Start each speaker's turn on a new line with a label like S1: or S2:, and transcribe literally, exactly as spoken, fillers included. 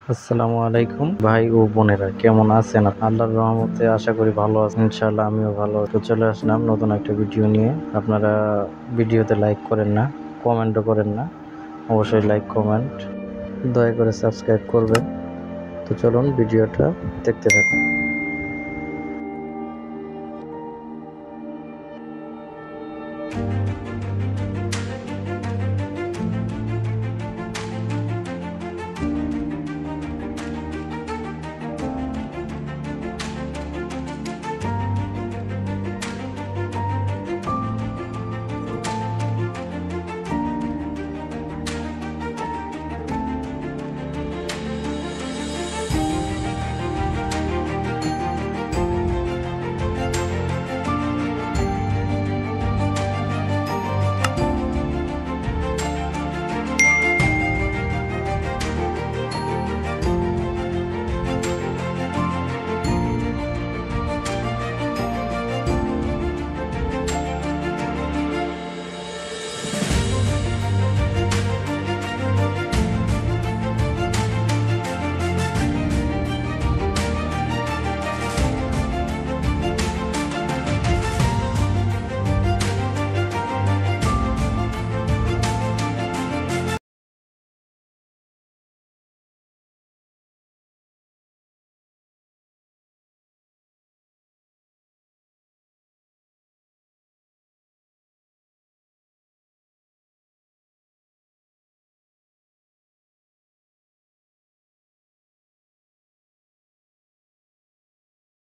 S1: আসসালামু আলাইকুম ভাই ও বোনেরা, কেমন আছেন? আল্লাহর রহমতে আশা করি ভালো আছেন। ইনশাআল্লাহ আমিও ভালো আছি। তো চলে আসলাম নতুন একটা ভিডিও নিয়ে। আপনারা ভিডিওতে লাইক করেন না, কমেন্টও করেন না। অবশ্যই লাইক কমেন্ট দয়া করে সাবস্ক্রাইব করবেন। তো চলুন ভিডিওটা দেখতে থাকুন।